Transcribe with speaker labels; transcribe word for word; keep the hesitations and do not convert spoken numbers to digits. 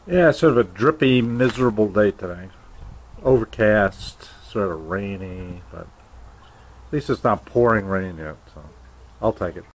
Speaker 1: Yeah, sort of a drippy, miserable day today. Overcast, sort of rainy, but at least it's not pouring rain yet, so I'll take it.